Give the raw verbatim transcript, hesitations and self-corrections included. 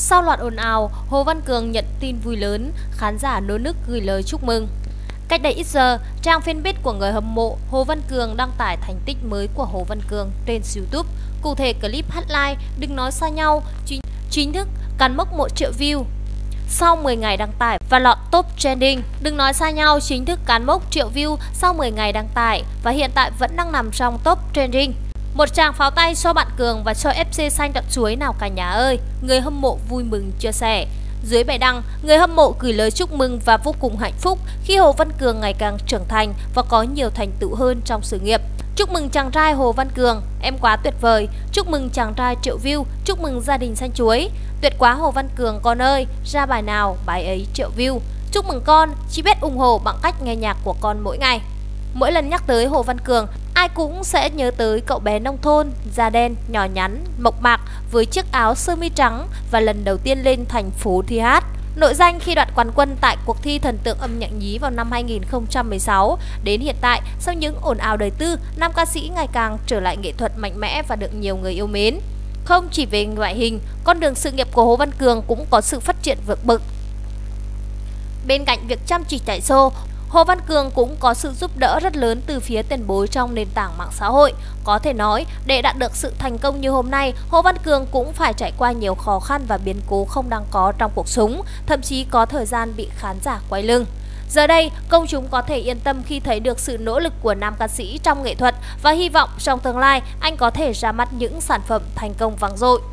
Sau loạt ồn ào, Hồ Văn Cường nhận tin vui lớn, khán giả nô nức gửi lời chúc mừng. Cách đây ít giờ, trang fanpage của người hâm mộ Hồ Văn Cường đăng tải thành tích mới của Hồ Văn Cường trên YouTube. Cụ thể clip Hotline Đừng Nói Xa Nhau chính, chính thức cán mốc một triệu view. Sau mười ngày đăng tải và lọt top trending, Đừng Nói Xa Nhau chính thức cán mốc triệu view sau mười ngày đăng tải và hiện tại vẫn đang nằm trong top trending. Một tràng pháo tay cho bạn Cường và cho ép xê xanh đậm chuối nào cả nhà ơi, người hâm mộ vui mừng chia sẻ. Dưới bài đăng, người hâm mộ gửi lời chúc mừng và vô cùng hạnh phúc khi Hồ Văn Cường ngày càng trưởng thành và có nhiều thành tựu hơn trong sự nghiệp. Chúc mừng chàng trai Hồ Văn Cường, em quá tuyệt vời. Chúc mừng chàng trai triệu view, chúc mừng gia đình xanh chuối. Tuyệt quá Hồ Văn Cường con ơi, ra bài nào bài ấy triệu view. Chúc mừng con, chỉ biết ủng hộ bằng cách nghe nhạc của con mỗi ngày. Mỗi lần nhắc tới Hồ Văn Cường, ai cũng sẽ nhớ tới cậu bé nông thôn, da đen, nhỏ nhắn, mộc mạc với chiếc áo sơ mi trắng và lần đầu tiên lên thành phố thi hát. Nổi danh khi đoạt quán quân tại cuộc thi thần tượng âm nhạc nhí vào năm hai nghìn không trăm mười sáu. Đến hiện tại, sau những ồn ào đời tư, nam ca sĩ ngày càng trở lại nghệ thuật mạnh mẽ và được nhiều người yêu mến. Không chỉ về ngoại hình, con đường sự nghiệp của Hồ Văn Cường cũng có sự phát triển vượt bậc. Bên cạnh việc chăm chỉ chạy show, Hồ Văn Cường cũng có sự giúp đỡ rất lớn từ phía tiền bối trong nền tảng mạng xã hội. Có thể nói, để đạt được sự thành công như hôm nay, Hồ Văn Cường cũng phải trải qua nhiều khó khăn và biến cố không đáng có trong cuộc sống, thậm chí có thời gian bị khán giả quay lưng. Giờ đây, công chúng có thể yên tâm khi thấy được sự nỗ lực của nam ca sĩ trong nghệ thuật và hy vọng trong tương lai anh có thể ra mắt những sản phẩm thành công vang dội.